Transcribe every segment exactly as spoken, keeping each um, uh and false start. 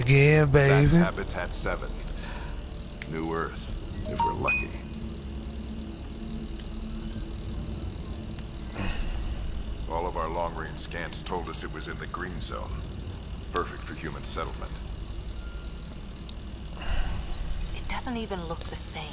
Again, That's baby. Habitat seven. New Earth, if we're lucky. All of our long-range scans told us it was in the green zone. Perfect for human settlement. It doesn't even look the same.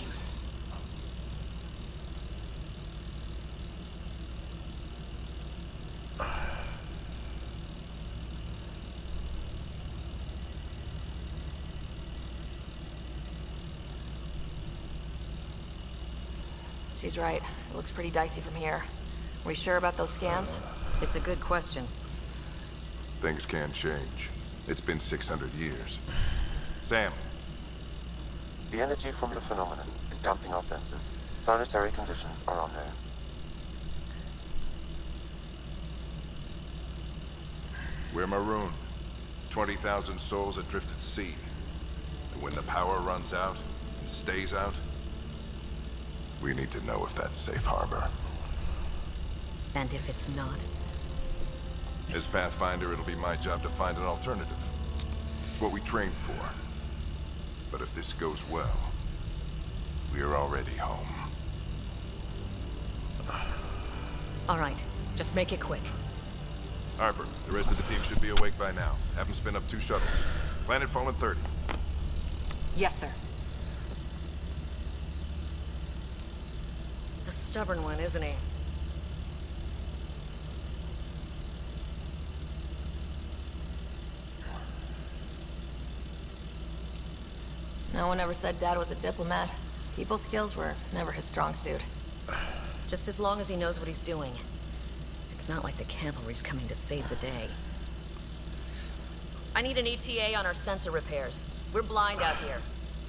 She's right. It looks pretty dicey from here. Are we sure about those scans? It's a good question. Things can change. It's been six hundred years. Sam. The energy from the phenomenon is damping our senses. Planetary conditions are unknown. We're marooned. twenty thousand souls adrift at sea. And when the power runs out, and stays out, we need to know if that's safe harbor. And if it's not? As Pathfinder, it'll be my job to find an alternative. It's what we trained for. But if this goes well, we're already home. All right, just make it quick. Harper, the rest of the team should be awake by now. Have them spin up two shuttles. Planet Fallen thirty. Yes, sir. The stubborn one, isn't he? No one ever said Dad was a diplomat. People skills were never his strong suit. Just as long as he knows what he's doing. It's not like the cavalry's coming to save the day. I need an E T A on our sensor repairs. We're blind out here.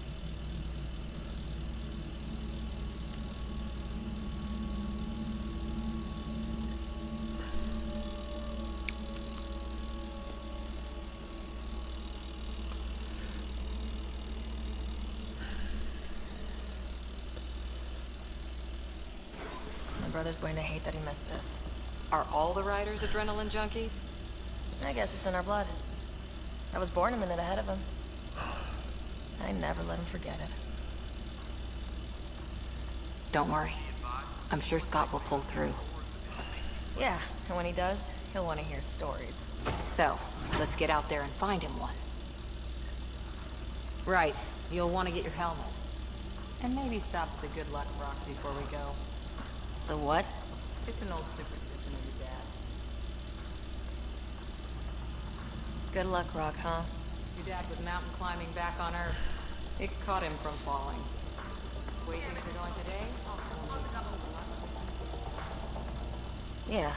My brother's going to hate that he missed this. Are all the riders adrenaline junkies? I guess it's in our blood. I was born a minute ahead of him. I never let him forget it. Don't worry. I'm sure Scott will pull through. Yeah, and when he does, he'll want to hear stories. So, let's get out there and find him one. Right. You'll want to get your helmet. And maybe stop at the Good Luck Rock before we go. The what? It's an old superstition of your dad. Good luck, Rock, huh? Your dad was mountain climbing back on Earth. It caught him from falling. The way things are going today? Yeah.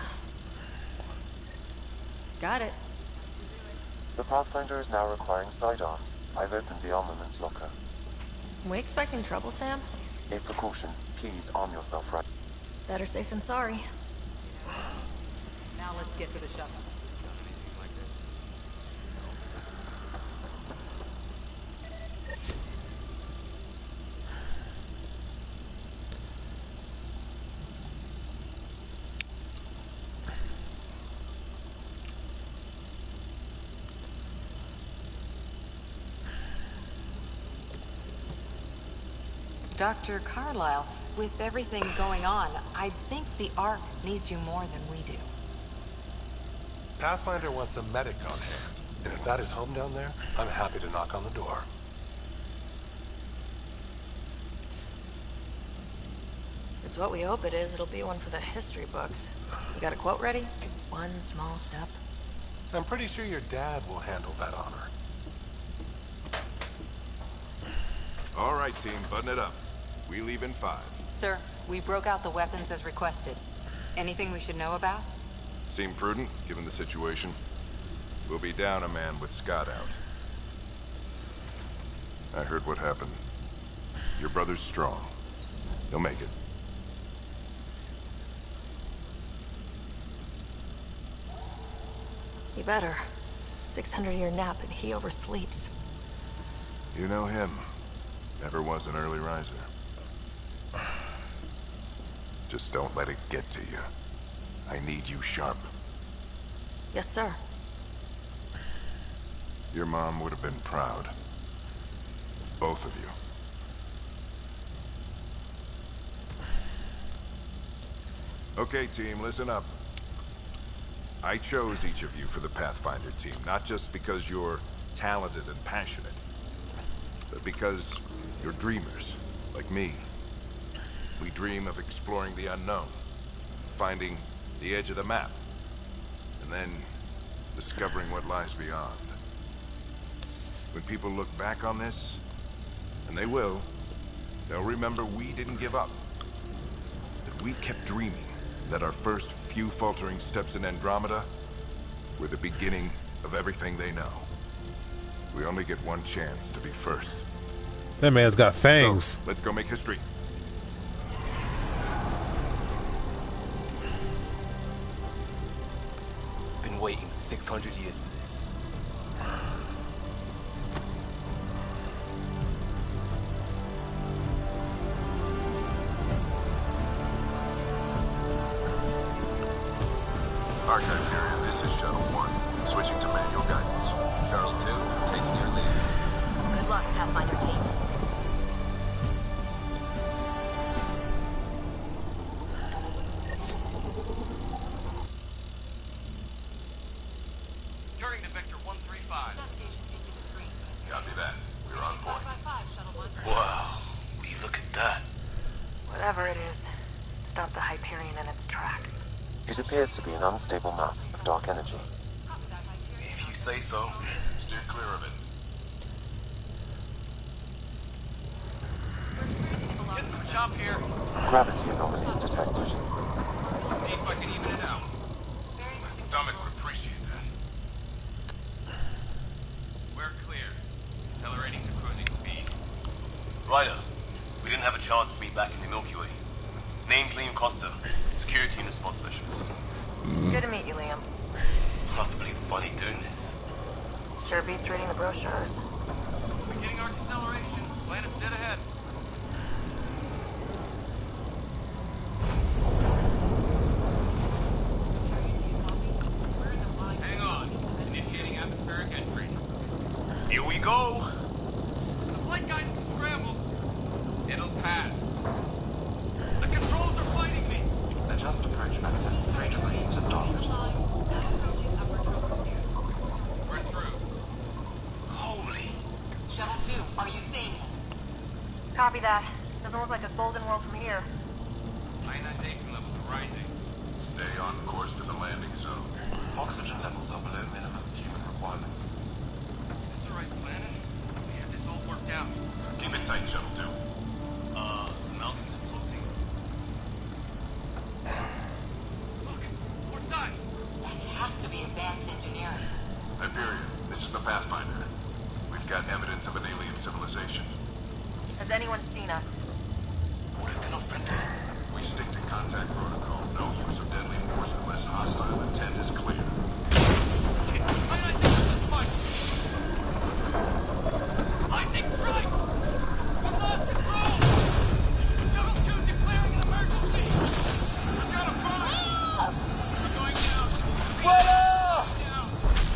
Got it. The Pathfinder is now requiring sidearms. I've opened the armaments locker. We expecting trouble, Sam? A precaution. Please arm yourself right. Better safe than sorry. Now let's get to the shuttles. Doctor Carlyle, with everything going on, I think the Ark needs you more than we do. Pathfinder wants a medic on hand, and if that is home down there, I'm happy to knock on the door. It's what we hope it is. It'll be one for the history books. You got a quote ready? One small step. I'm pretty sure your dad will handle that honor. All right, team, button it up. We leave in five. Sir, we broke out the weapons as requested. Anything we should know about? Seem prudent, given the situation. We'll be down a man with Scott out. I heard what happened. Your brother's strong. He'll make it. He better. six hundred year nap and he oversleeps. You know him. Never was an early riser. Just don't let it get to you. I need you sharp. Yes, sir. Your mom would have been proud of both of you. Okay, team, listen up. I chose each of you for the Pathfinder team, not just because you're talented and passionate, but because you're dreamers, like me. We dream of exploring the unknown, finding the edge of the map, and then discovering what lies beyond. When people look back on this, and they will, they'll remember we didn't give up. That we kept dreaming. That our first few faltering steps in Andromeda were the beginning of everything they know. We only get one chance to be first. That man's got fangs. So, let's go make history. Been waiting six hundred years for this. Archive area, this is Shuttle one. Switching to manual guidance. Shuttle two, taking your lead. Good luck, Pathfinder team. Turning to Vector one three five. Copy that. We're on point. Wow, will you look at that? Whatever it is, it stopped the Hyperion in its tracks. It appears to be an unstable mass of dark energy. If you say so. Steer clear of it. Getting some chop here. Gravity anomalies detected. See if I can even it out. My stomach would appreciate that. We're clear. Accelerating to cruising speed. Ryder, we didn't have a chance to meet back in the Milky Way. Name's Liam Costa, security and response specialist. Good to meet you, Liam. Hard to believe funny doing this. Sure beats reading the brochures. Beginning our deceleration. Planet's dead ahead. Hang on. Initiating atmospheric entry. Here we go! The flight guidance is scrambled. It'll pass. The controls are fighting me. Adjust approach vector. Range raise just off it. We're through. Holy! Shuttle two, are you seeing this? Copy that. Doesn't look like a golden world from here. Ionization levels are rising. Stay on course to the landing zone. Oxygen levels are below minimum human requirements. Is this the right planet? We have this all worked out. Keep it tight, Shuttle two. Uh, the mountains are floating. Look, port side. It has to be advanced engineering. Hyperion, this is the Pathfinder. We've got evidence of an alien civilization. Has anyone seen us? What if they're not friendly? We stick to contact protocol. No use of deadly force unless hostile intent is clear. Ionization is fine. Lightning strike! We've lost control! Shuttle two declaring an emergency! I've got a fire! We're going down! What up? Down!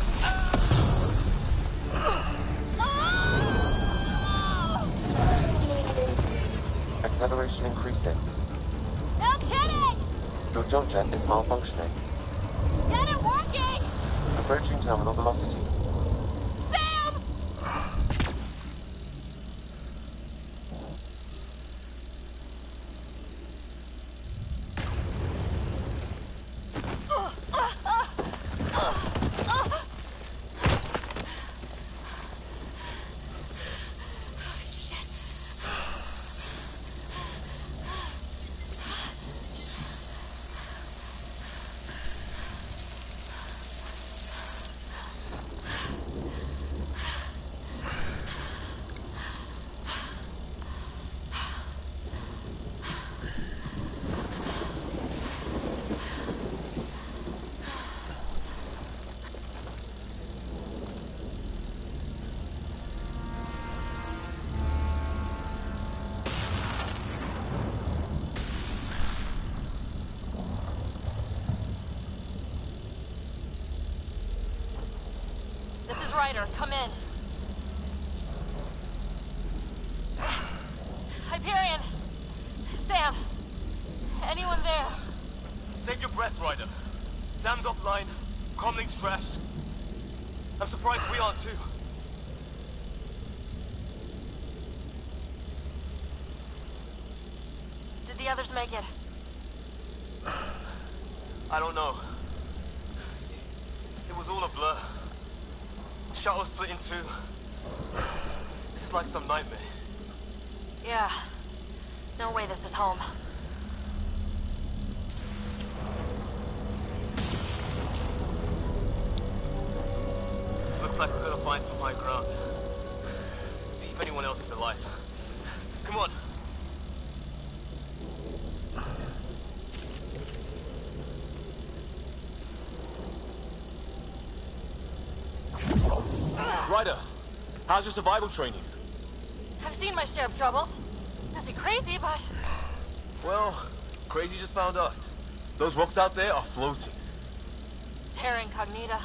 Acceleration increasing. No kidding! Your jump jet is malfunctioning. Get it working! Approaching terminal velocity. Sam! Connor, come in. Hyperion! Sam! Anyone there? Save your breath, Ryder. Sam's offline. Comlink's trashed. I'm surprised we aren't too. Did the others make it? I don't know. It was all a blur. Shuttle split in two. This is like some nightmare. Yeah. No way this is home. Looks like we're gonna find some high ground. See if anyone else is alive. Come on. Ryder, how's your survival training? I've seen my share of troubles. Nothing crazy, but... Well, crazy just found us. Those rocks out there are floating. Terra Incognita.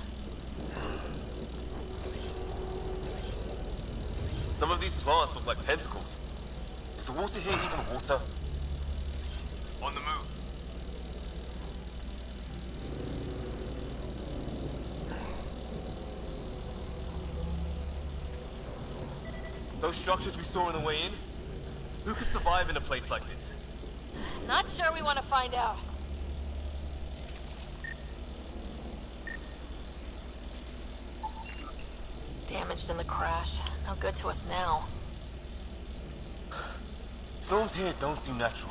Some of these plants look like tentacles. Is the water here even water? On the move. Those structures we saw on the way in? Who could survive in a place like this? Not sure we want to find out. Damaged in the crash. No good to us now. Storms here don't seem natural.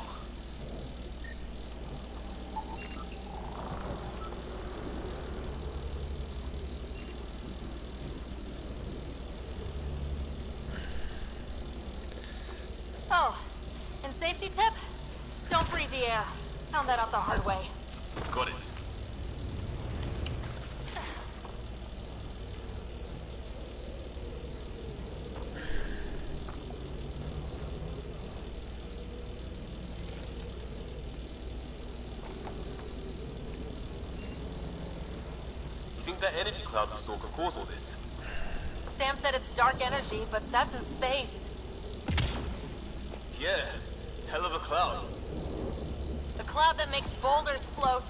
Oh, and safety tip? Don't breathe the air. Found that out the hard way. Got it. You think that energy cloud we saw could cause all this? Sam said it's dark energy, but that's in space. Yeah, hell of a cloud. The cloud that makes boulders float.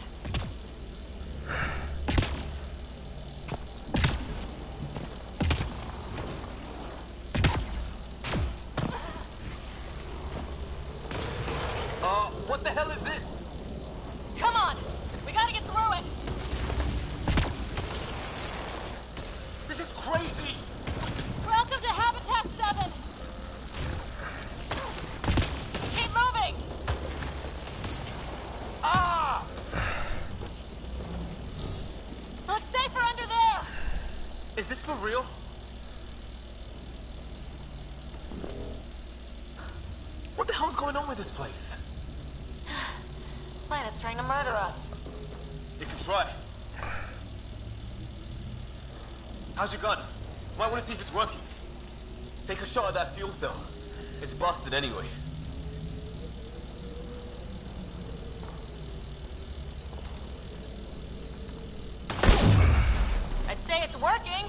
Uh, what the hell is this? Come on! We gotta get through it! This is crazy! Welcome to Habitat seven! Keep moving! Ah! Looks safer under there! Is this for real? What the hell's going on with this place? Planet's trying to murder us. You can try. How's your gun? Might want to see if it's working. Take a shot at that fuel cell. It's busted anyway. I'd say it's working.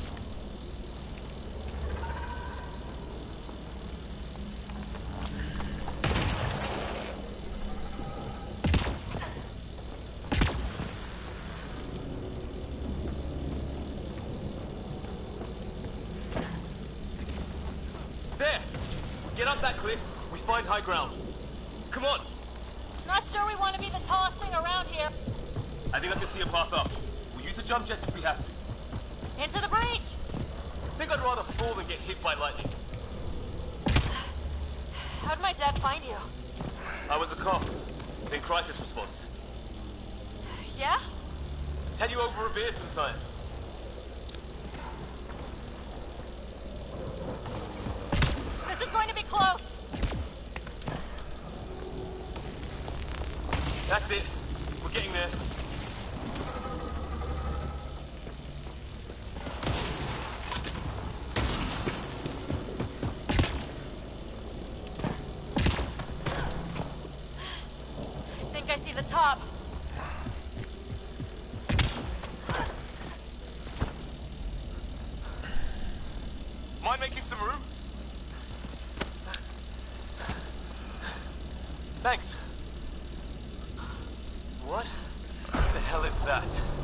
There! Get up that cliff. We find high ground. Come on! Not sure we want to be the tallest thing around here. I think I can see a path up. We'll use the jump jets if we have to. Into the breach! I think I'd rather fall than get hit by lightning. How'd my dad find you? I was a cop. In crisis response. Yeah? Tell you over a beer sometime. This is going to be close. That's it. We're getting there. Think I see the top. making some room? Thanks. What the hell is that?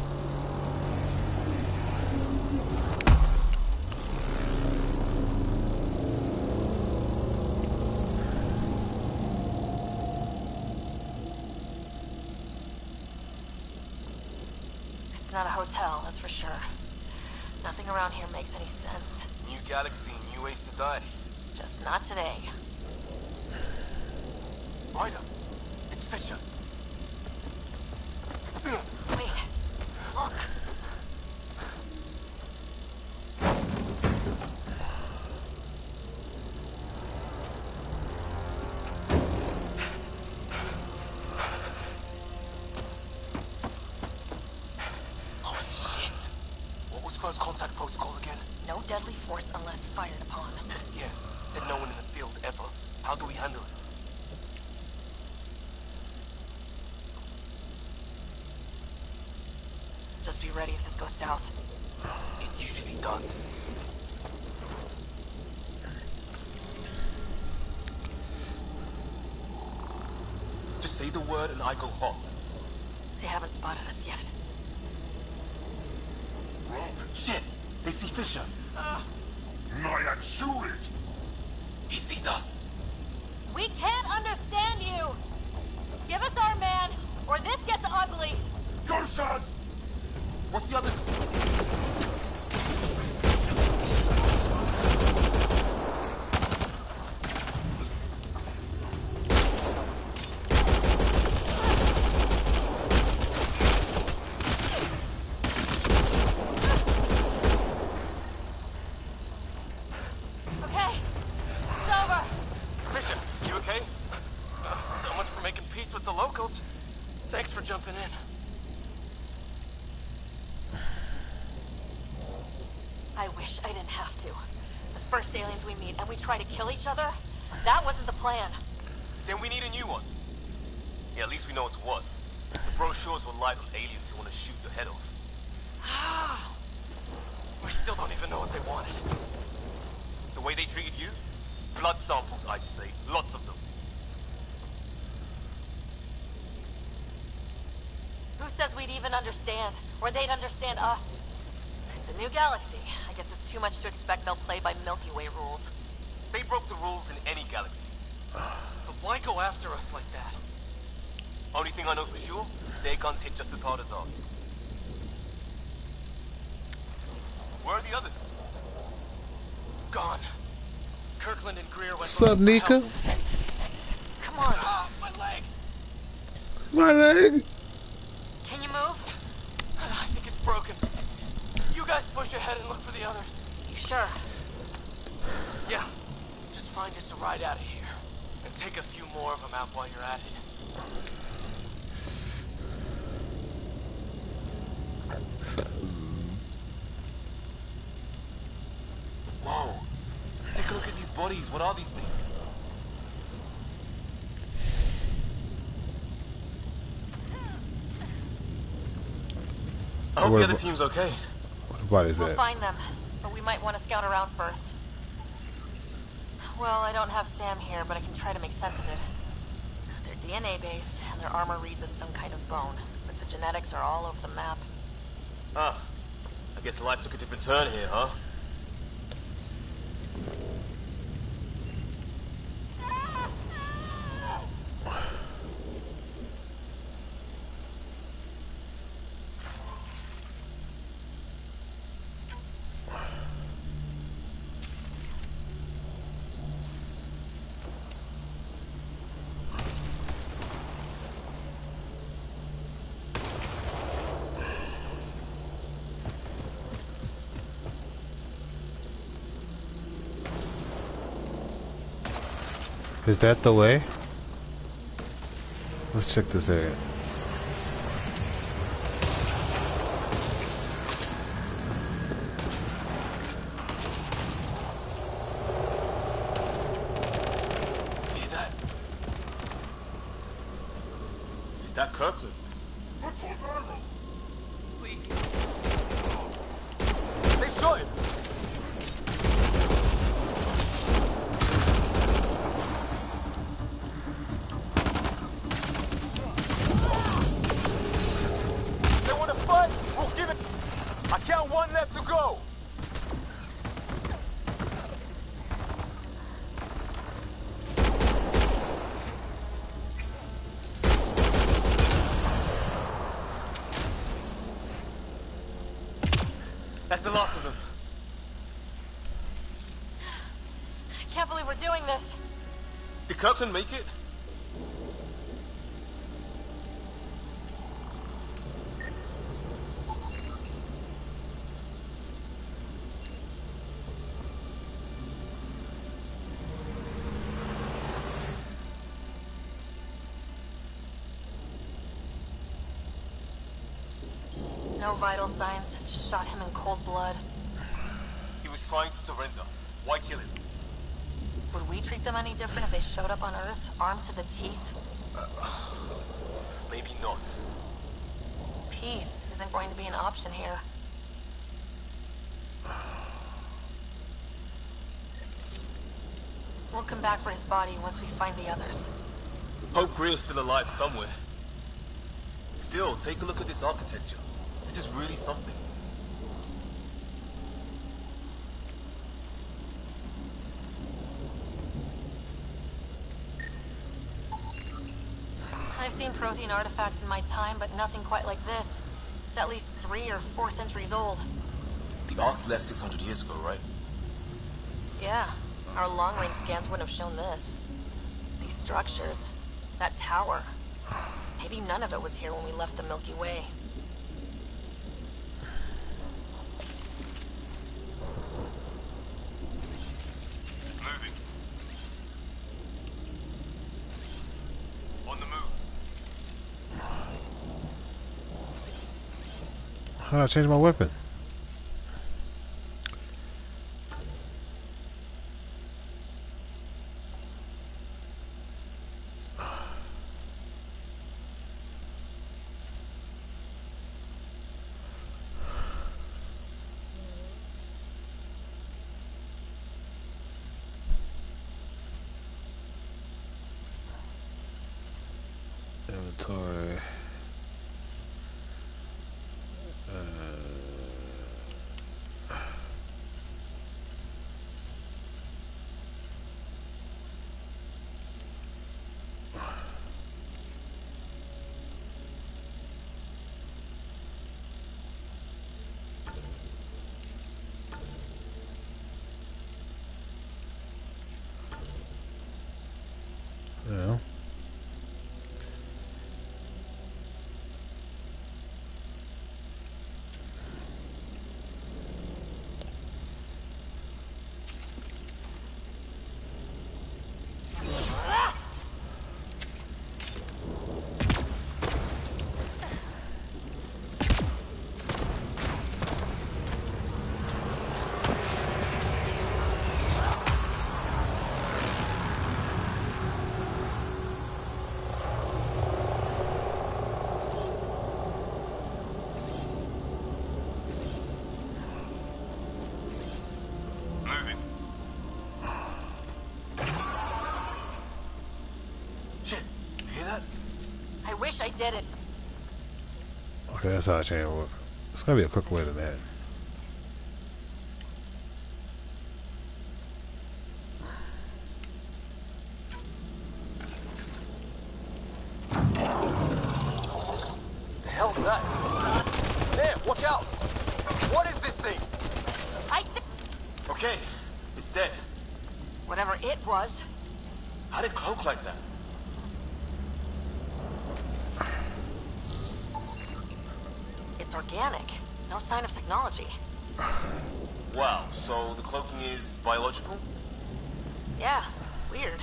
It's not a hotel, that's for sure. Nothing around here makes any sense. New galaxy, new ways to die. Just not today. Ryder, it's Fisher. Wait, look. Holy shit! What was first contact protocol again? No deadly force unless fired upon. Yeah, said no one in the field ever. How do we handle it? Just be ready if this goes south. It usually does. Just say the word and I go hot. They haven't spotted us yet. Shit! They see Fisher. Ah. Nyan, shoot it! He sees us. We can't understand you! Give us our man, or this gets ugly! Go, Shad! What's the other? Okay, it's over. Fisher, you okay? Uh, so much for making peace with the locals. Thanks for jumping in. I wish I didn't have to. The first aliens we meet and we try to kill each other? That wasn't the plan. Then we need a new one. Yeah, at least we know it's what. The brochures were light on aliens who want to shoot your head off. We still don't even know what they wanted. The way they treated you? Blood samples, I'd say. Lots of them. Who says we'd even understand? Or they'd understand us? It's a new galaxy. I guess it's too much to expect they'll play by Milky Way rules. They broke the rules in any galaxy. But why go after us like that? Only thing I know for sure, their guns hit just as hard as ours. Where are the others? Gone. Kirkland and Greer went. What's up, Nika? Come on. Ah, my leg! My leg. Can you move? I think it's broken. You guys push ahead and look for the others. You sure? Yeah. Just find us a ride out of here. And take a few more of them out while you're at it. Whoa. Take a look at these bodies. What are these things? I hope What the other about- team's okay. What body is We'll that? find them, but we might want to scout around first. Well, I don't have Sam here, but I can try to make sense of it. They're D N A based, and their armor reads as some kind of bone, but the genetics are all over the map. Ah. I guess life took a different turn here, huh? Is that the way? Let's check this area. Hear that? Is that Kirkland? Please. They shot him. the last of them. I can't believe we're doing this. Did Kirkland make it? No vital signs. Just shot him in cold blood. He was trying to surrender. Why kill him? Would we treat them any different if they showed up on Earth, armed to the teeth? Uh, maybe not. Peace isn't going to be an option here. We'll come back for his body once we find the others. Pope Greer's still alive somewhere. Still, take a look at this architecture. This is really something. I've seen Prothean artifacts in my time, but nothing quite like this. It's at least three or four centuries old. The Ark's left six hundred years ago, right? Yeah, our long-range scans wouldn't have shown this. These structures, that tower. Maybe none of it was here when we left the Milky Way. Moving. On the move. How did I change my weapon? Inventory. Uh, yeah. Moving. Shit, you hear that? I wish I did it. Okay, that's how I change it. It's gotta be a quicker way than that. The hell's that? There, watch out! What is this thing? I th Okay, it's dead. Whatever it was. How did it cloak like that? It's organic. No sign of technology. Wow, so the cloaking is biological? Yeah, weird.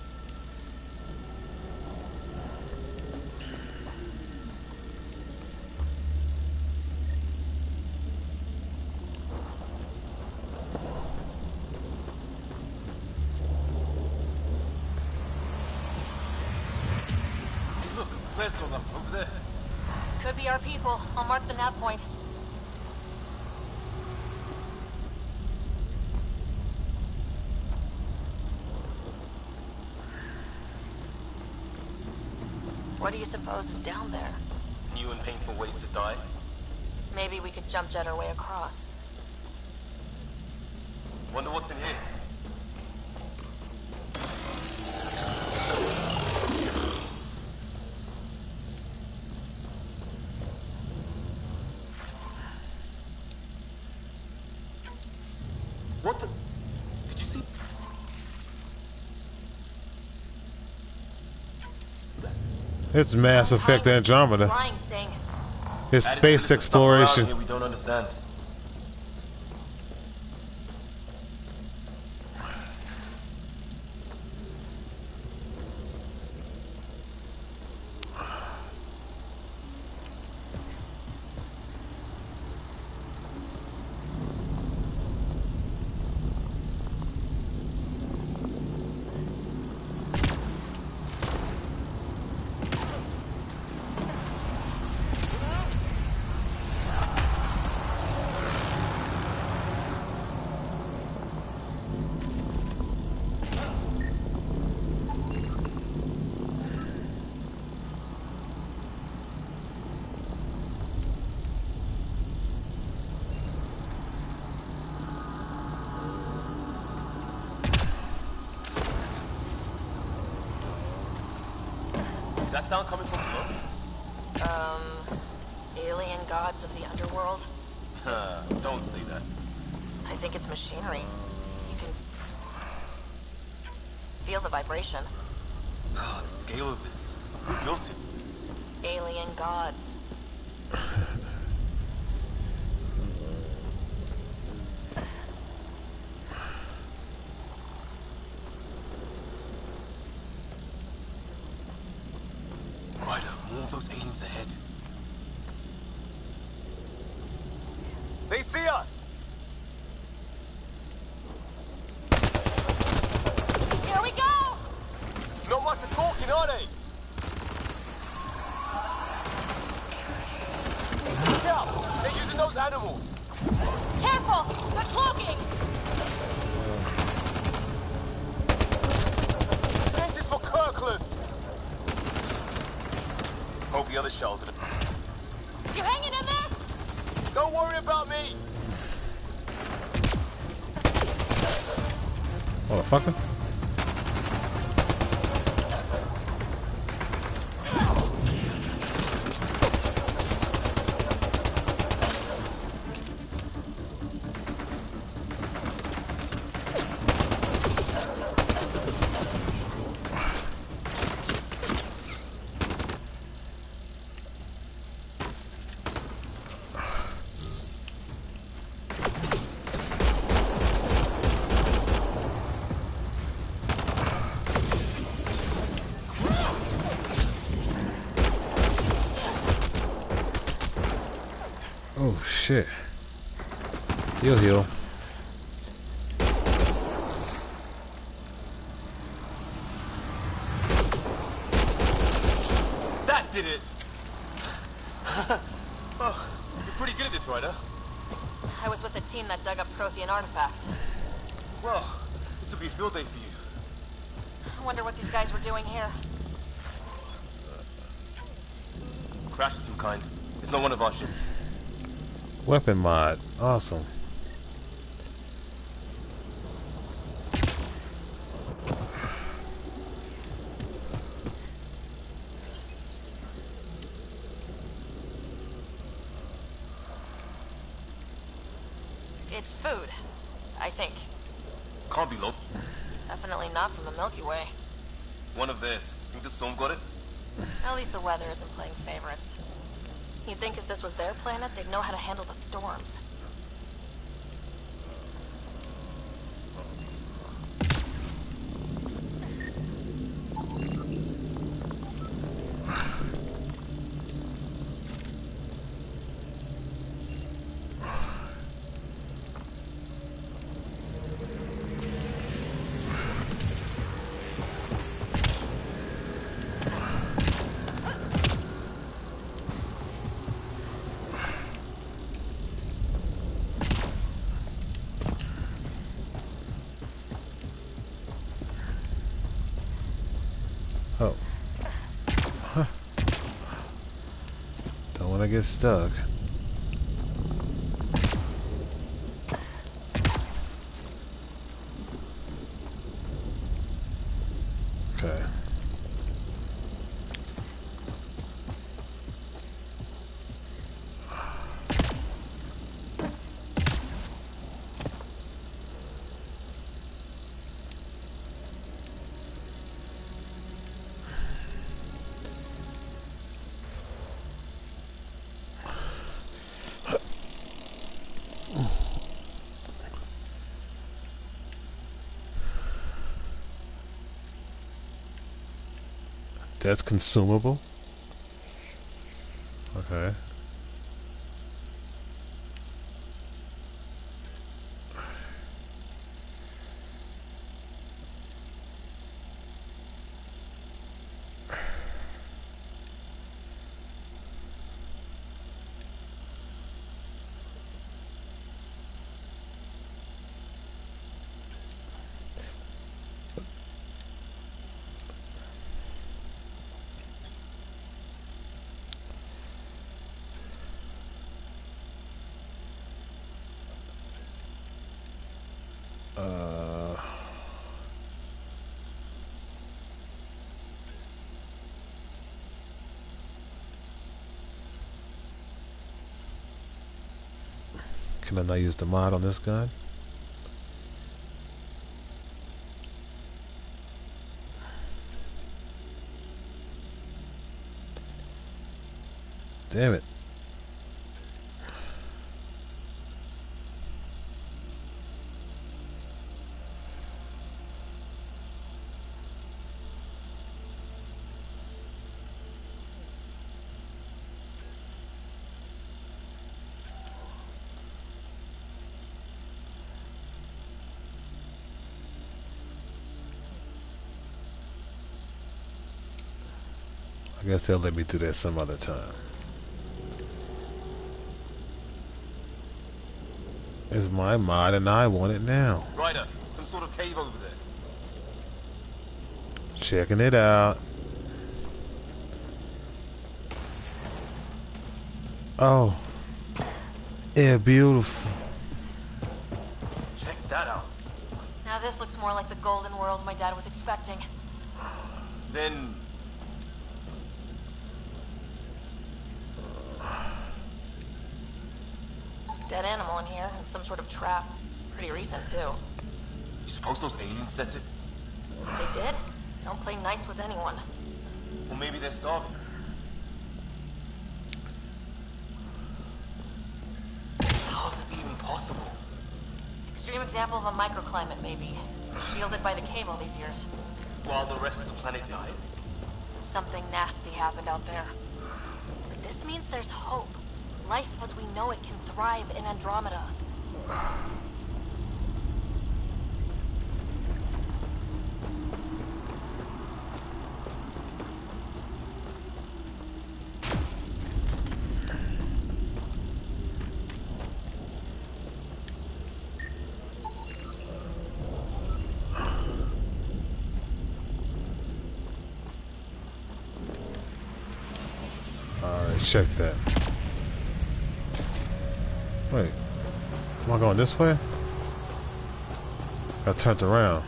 Hey look, flare's going up over there. Could be our people. I'll mark the nav point. What do you suppose is down there? New and painful ways to die? Maybe we could jump jet our way across. Wonder what's in here. It's Mass Some Effect kind of Andromeda. flying thing. It's Added to space the stuff around exploration. here we don't understand. Is that sound coming from below? Um, alien gods of the underworld? Don't say that. I think it's machinery. You can feel the vibration. Ah, the scale of this. Who built it? Alien gods. Ryder, more of those aliens ahead. They see us! Here we go! Not much for talking, are they? Look out! They're using those animals! Careful! They're cloaking! This is for Kirkland! Hope the other shells didn't. You hanging in there? Don't worry about me! Motherfucker. Oh shit. He'll heal. That did it! Oh, you're pretty good at this, Ryder. I was with a team that dug up Prothean artifacts. Well, this will be a field day for you. I wonder what these guys were doing here. Crash of some kind. It's not one of our ships. Weapon mod. Awesome. It's food, I think. Can't be low. Definitely not from the Milky Way. One of theirs. Think the storm got it? At least the weather isn't playing favorites. You'd think if this was their planet, they'd know how to handle the storms. Oh. Huh. Don't want to get stuck. Okay. That's consumable. Okay. Uh, can I not use the mod on this gun? Damn it. I guess they'll let me do that some other time. It's my mod and I want it now. Ryder, some sort of cave over there. Checking it out. Oh. Yeah, beautiful. Check that out. Now this looks more like the golden world my dad was expecting. Then... Dead animal in here, and some sort of trap. Pretty recent, too. You suppose those aliens set it? They did? They don't play nice with anyone. Or maybe they're starving. How is this even possible? Extreme example of a microclimate, maybe. Shielded by the cable these years. While the rest of the planet died? Something nasty happened out there. But this means there's hope. Life as we know it can thrive in Andromeda. Alright, check that. Wait, am I going this way? I turned around.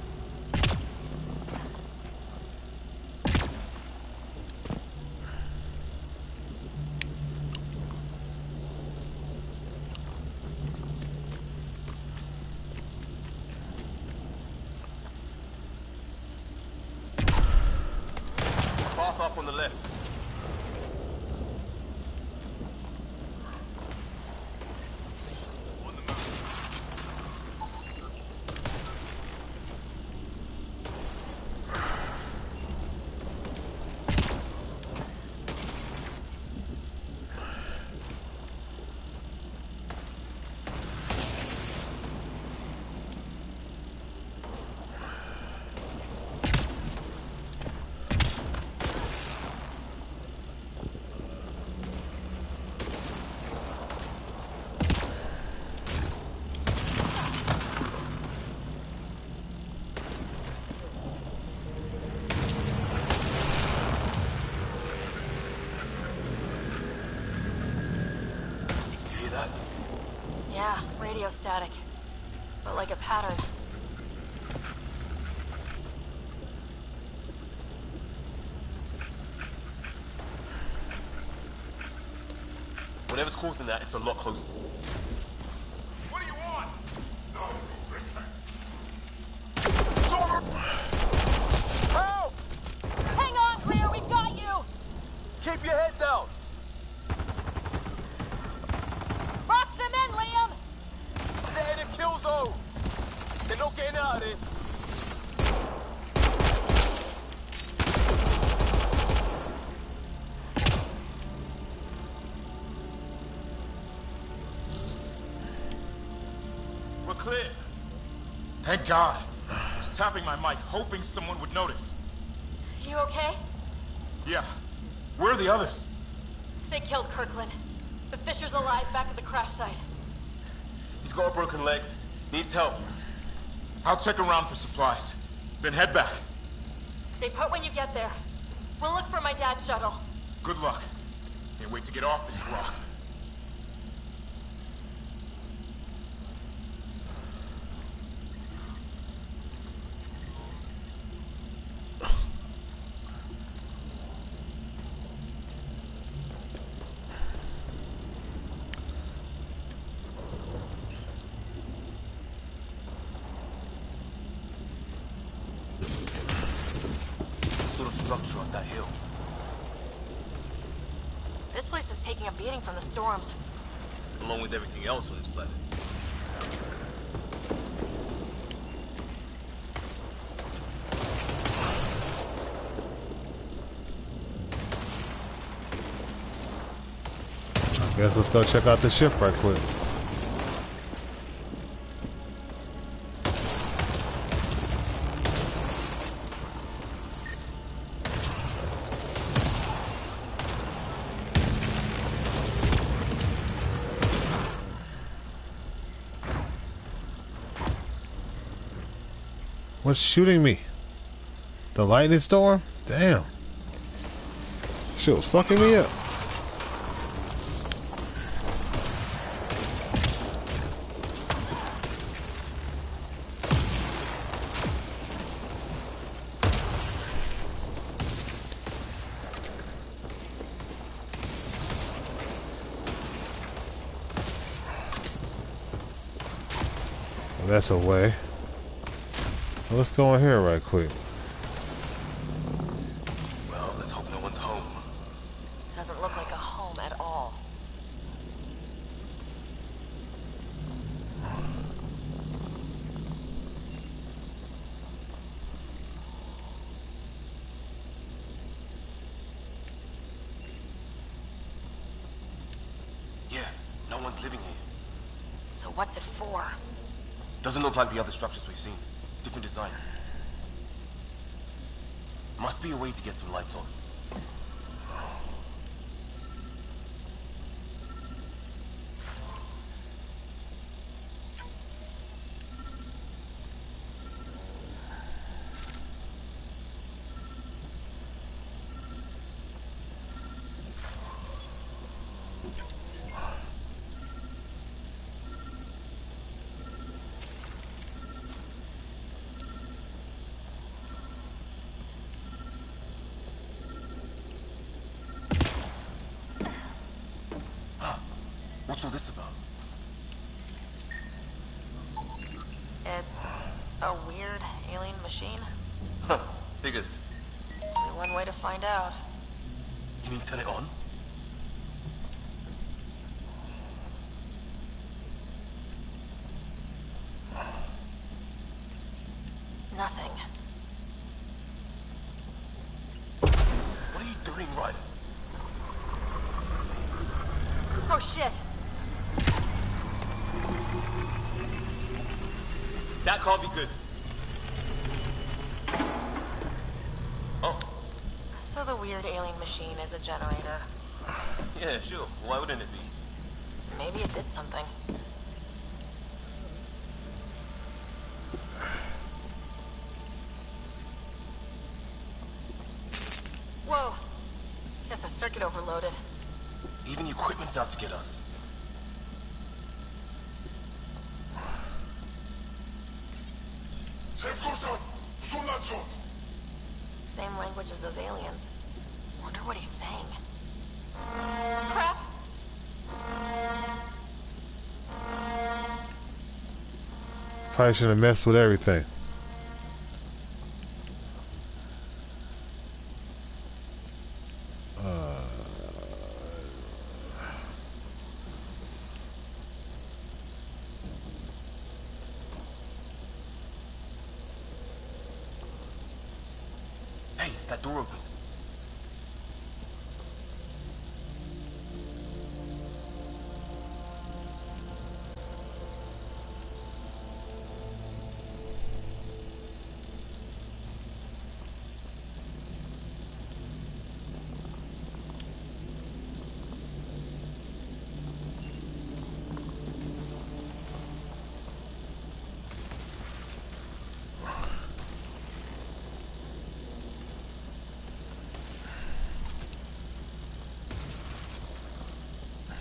Path up on the left. Yeah, radio static. But like a pattern. Whatever's causing that, it's a lot closer. What do you want? Help! Hang on, Greer, we got you! Keep your head down! Box them in, Liam! They're in a kill zone! They're not getting out of this! Thank God. I was tapping my mic, hoping someone would notice. You okay? Yeah. Where are the others? They killed Kirkland. The Fisher's alive back at the crash site. He's got a broken leg. Needs help. I'll check around for supplies. Then head back. Stay put when you get there. We'll look for my dad's shuttle. Good luck. Can't wait to get off this rock. Sort of structure on that hill. This place is taking a beating from the storms. Along with everything else on this planet. Guess let's go check out the ship right quick. What's shooting me? The lightning storm? Damn. Shit was fucking me up. Well, that's a way. Let's go in here right quick. Well, let's hope no one's home. Doesn't look like a home at all. Yeah, no one's living here. So what's it for? Doesn't look like the other structures we've seen. Different design. Must be a way to get some lights on. What's all this about? It's a weird alien machine. Huh, figures. Only one way to find out. You mean turn it on? Nothing. What are you doing, Ryder? Oh shit! That can't be good. Oh. So the weird alien machine is a generator. Yeah, sure. Why wouldn't it be? Maybe it did something. Whoa! Guess the circuit overloaded. Even the equipment's out to get us. Same language as those aliens. Wonder what he's saying. Crap! Probably shouldn't have messed with everything. Uh, Hey, that door opened.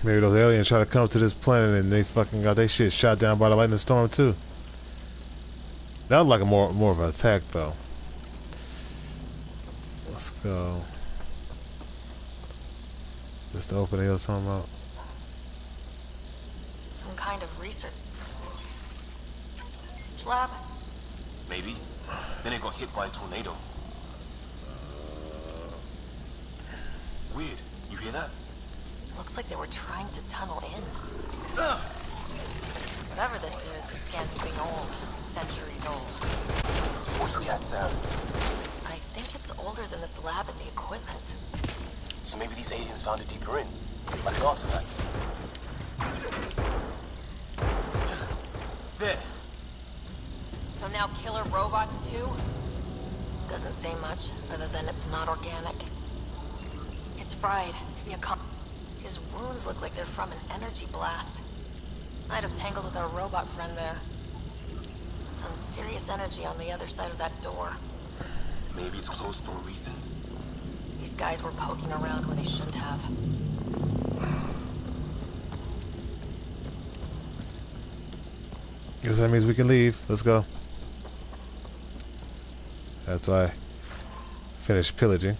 Maybe those aliens try to come to this planet and they fucking got their shit shot down by the lightning storm too. That was like a more more of an attack though. Let's go. Just the opening I was talking about. Some kind of research lab? Maybe. Then it got hit by a tornado. Weird. You hear that? Looks like they were trying to tunnel in. Ugh. Whatever this is, it scans as being old. Centuries old. Wish we had sound. I think it's older than this lab and the equipment. So maybe these aliens found it deeper in. Like an artifact. There. So now killer robots too? Doesn't say much, other than it's not organic. It's fried. Could be a com- His wounds look like they're from an energy blast. Might have tangled with our robot friend there. Some serious energy on the other side of that door. Maybe it's closed for a reason. These guys were poking around where they shouldn't have. Guess that means we can leave. Let's go. After I finish pillaging.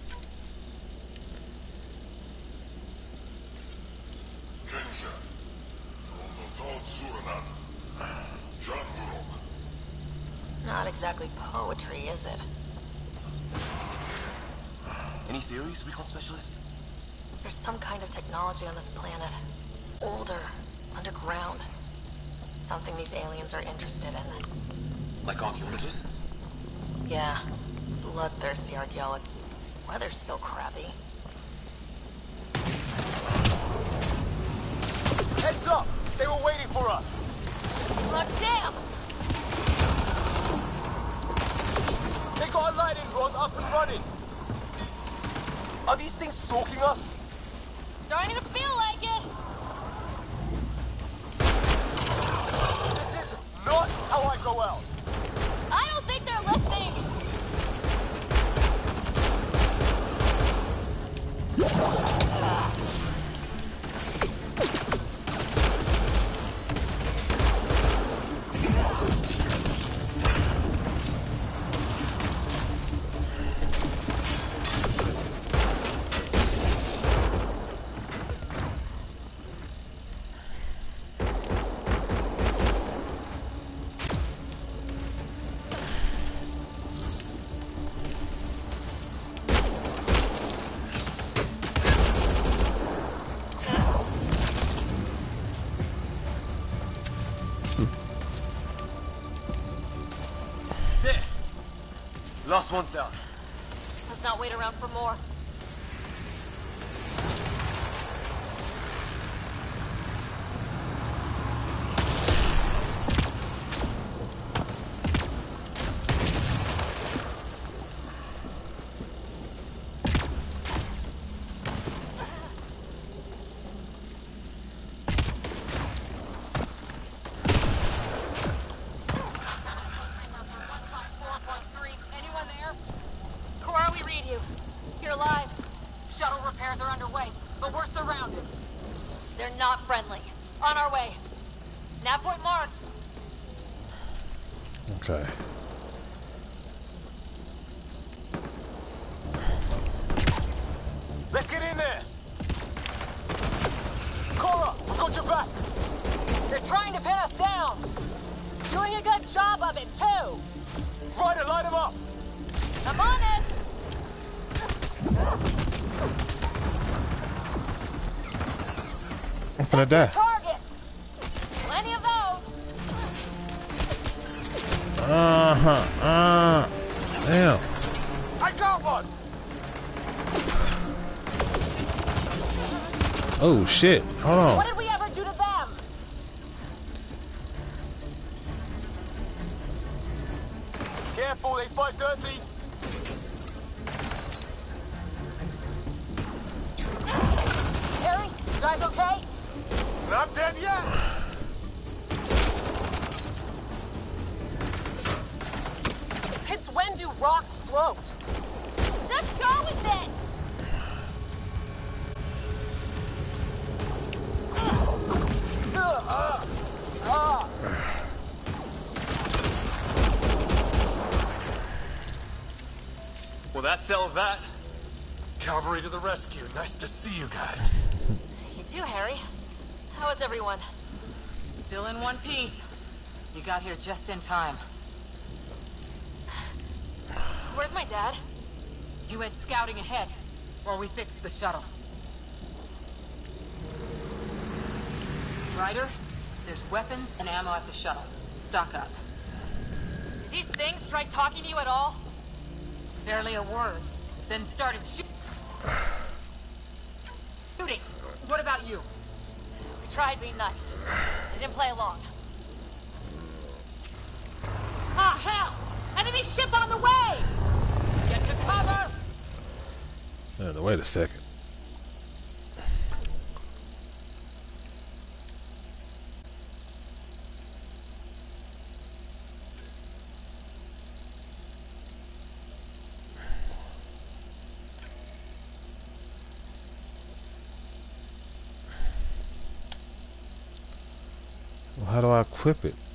Not exactly poetry, is it? Any theories, recon specialist? There's some kind of technology on this planet. Older, underground. Something these aliens are interested in. Like archaeologists? Yeah. Bloodthirsty archaeology. Weather's still crappy. Heads up! They were waiting for us! Oh, damn! They got a lighting rod up and running! Are these things stalking us? Starting to feel like it! This is not how I go out! I don't think they're listening! Last one's down. Let's not wait around for more. Okay. Let's get in there! Cora, we got your back! They're trying to pin us down! Doing a good job of it, too! Ryder, light them up! I'm on it! I'm finna die. Targets! Plenty of those! Uh-huh. Uh, damn. I got one! Oh, shit. Hold on. What did we ever do to them? Careful, they fight dirty! Harry, you guys okay? Not dead yet! Since when do rocks float? Just go with it! that settled that. Cavalry to the rescue. Nice to see you guys. You too, Harry. How is everyone? Still in one piece. You got here just in time. Where's my dad? He went scouting ahead while we fixed the shuttle. Ryder, there's weapons and ammo at the shuttle. Stock up. Did these things try talking to you at all? Barely a word. Then started shooting. Shooting. What about you? We tried being nice. They didn't play along. Ah, hell! Enemy ship on the way! Get to cover! Uh, wait a second. Well, how do I equip it?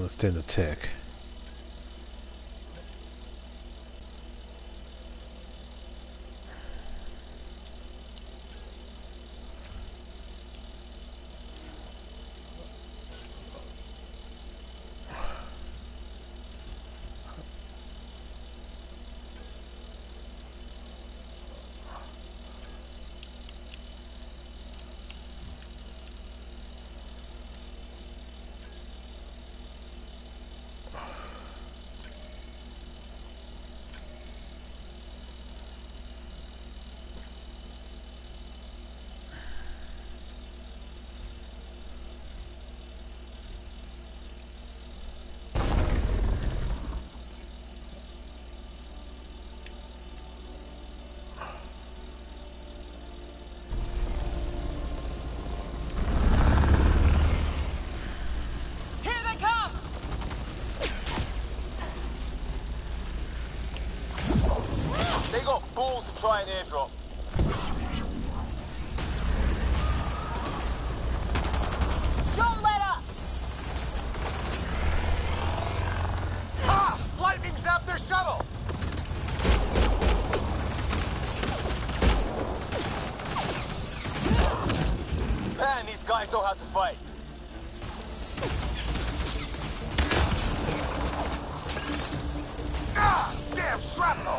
understand the tech. Try an airdrop. Don't let up! Ah! Lightning zapped their shuttle! Man, these guys know how to fight. Ah! Damn shrapnel!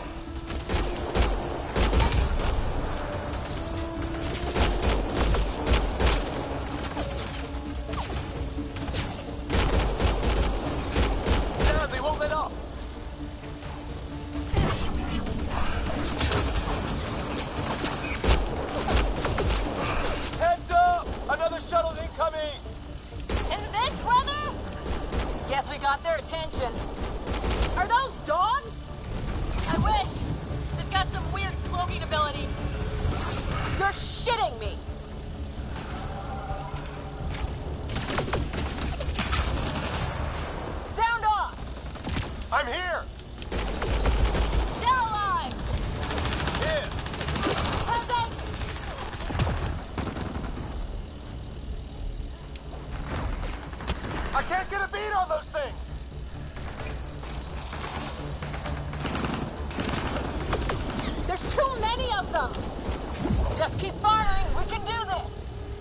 Just keep firing. We can do this.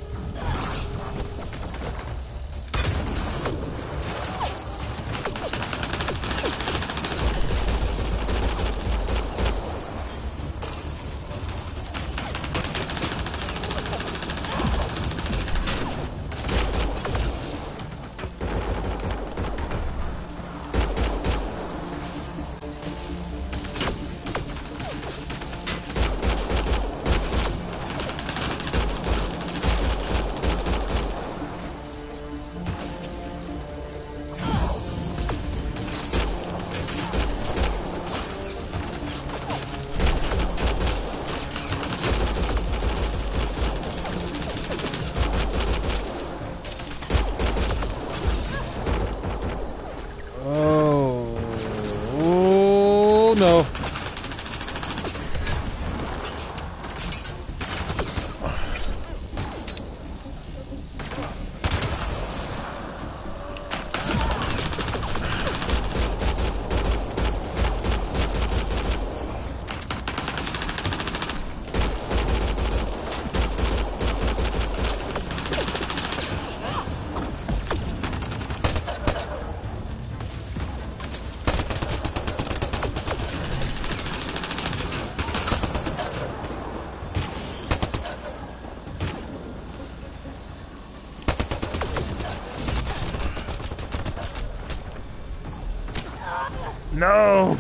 No!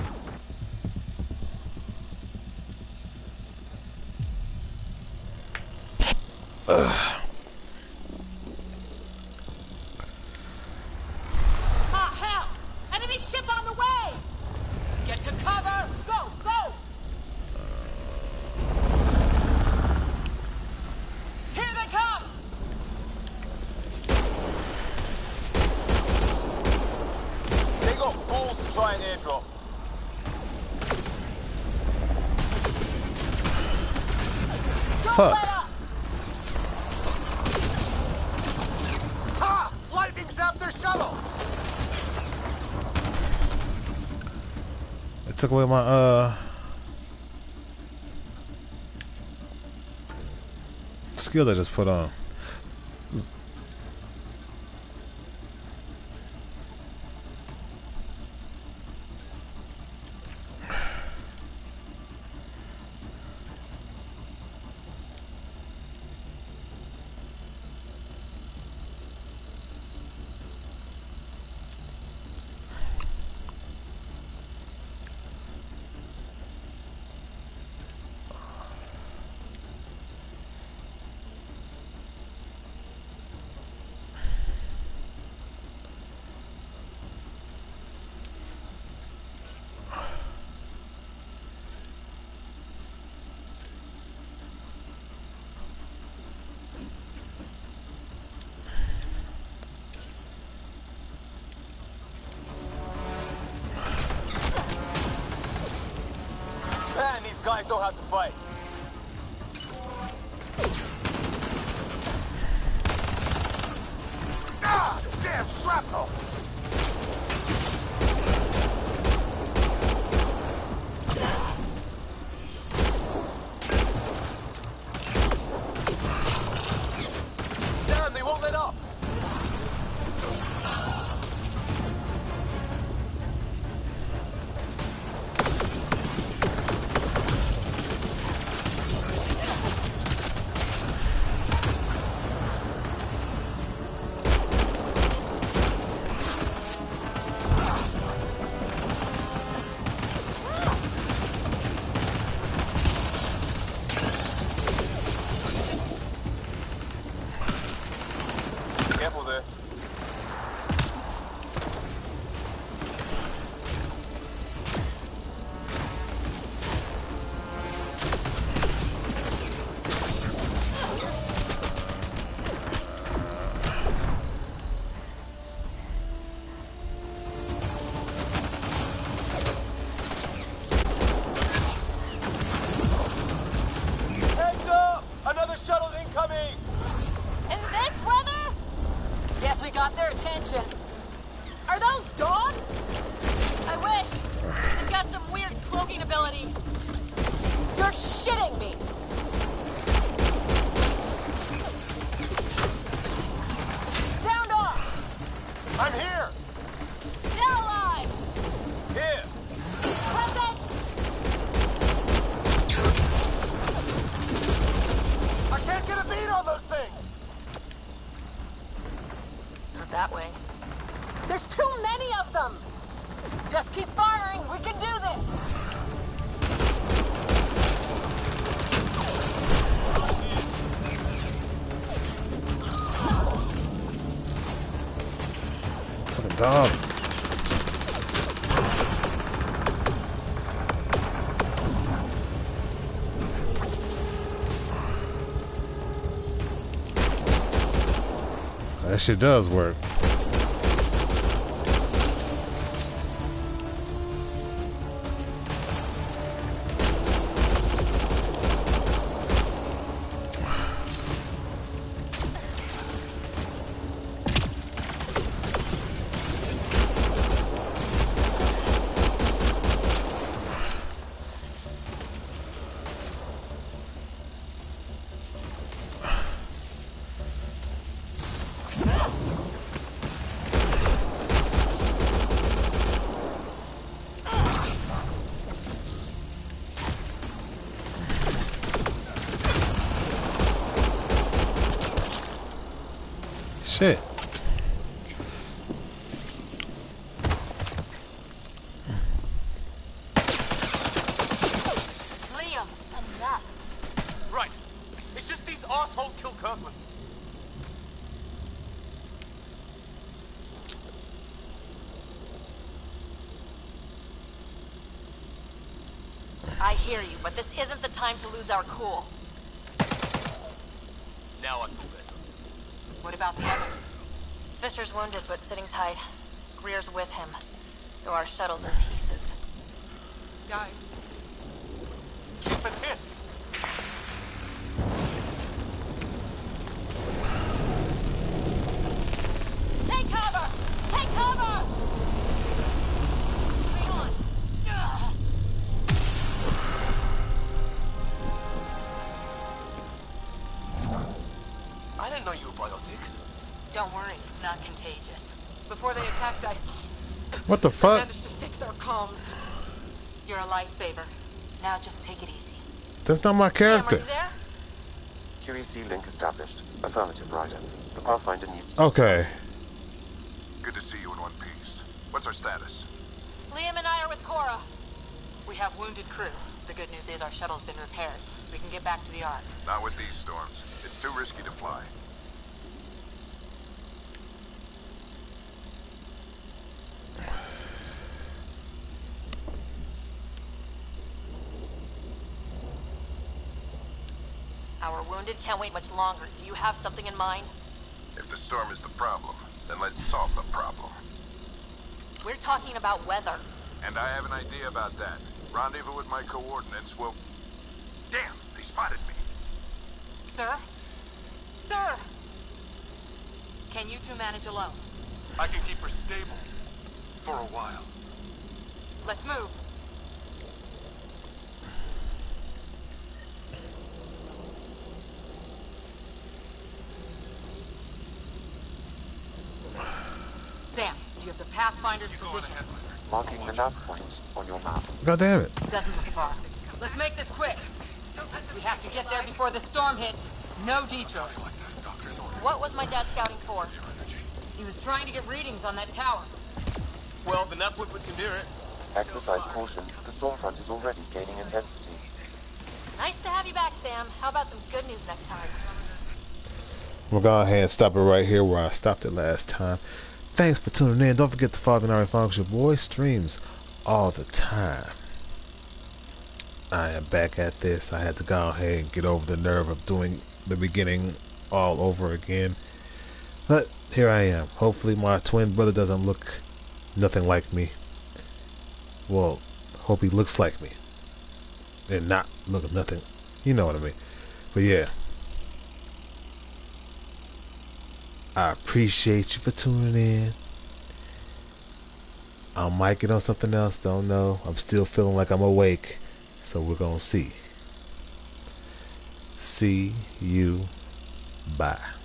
Ugh. Ah, hell! Enemy ship on the way! Get to cover! Go, go! Here they come! They got balls to try an airdrop. Fuck. Ha! Lightning zapped their shuttle! took away my uh skills I just put on. Man, these guys know how to fight. Ah! Damn shrapnel! Damn, they won't let up. Careful there. Heads up! Another shuttle incoming! In this weather? Guess we got their attention. Are those dogs? I wish. They've got some weird cloaking ability. You're shitting me. Sound off. I'm here! They're alive! Here! Present! I can't get a beat on those things! Not that way. There's too many of them. Just keep firing. We can do this. Fucking dog. That shit does work. Shit. Liam, enough. Right. It's just these assholes killed Kirkland. I hear you, but this isn't the time to lose our cool. Now I feel better. What about the others? Fisher's wounded, but sitting tight. Greer's with him. Though our shuttle's in pieces. Guys. She's been hit. Take cover! Take cover! Hang on. Ugh. Don't worry, it's not contagious. Before they attacked, I What the fuck? managed to fix our comms. You're a lifesaver. Now just take it easy. That's not my Sam, are character. you there? Q E C link established. Affirmative, Ryder. The Pathfinder needs to... Okay. Good to see you in one piece. What's our status? Liam and I are with Cora. We have wounded crew. The good news is our shuttle's been repaired. We can get back to the Ark. Not with these storms. It's too risky to fly. Our wounded can't wait much longer. Do you have something in mind? If the storm is the problem, then let's solve the problem. We're talking about weather. And I have an idea about that. Rendezvous with my coordinates will... Damn, they spotted me. Sir? Sir! Can you two manage alone? I can keep her stable. For a while. Let's move. Sam, do you have the Pathfinder's position? Marking the nav point on your map. God damn it. Doesn't look far. Let's make this quick. We have to get there before the storm hits. No detours. What was my dad scouting for? He was trying to get readings on that tower. Well, the Napwood puts you near it. Exercise caution. The storm front is already gaining intensity. Nice to have you back, Sam. How about some good news next time? We'll go ahead and stop it right here where I stopped it last time. Thanks for tuning in. Don't forget to follow Venari Funks. Your boy streams all the time. I am back at this. I had to go ahead and get over the nerve of doing the beginning all over again. But here I am. Hopefully my twin brother doesn't look nothing like me. Well, hope he looks like me. And not look nothing. You know what I mean. But yeah. I appreciate you for tuning in. I might get on something else, don't know. I'm still feeling like I'm awake, so we're gonna see. See you. Bye.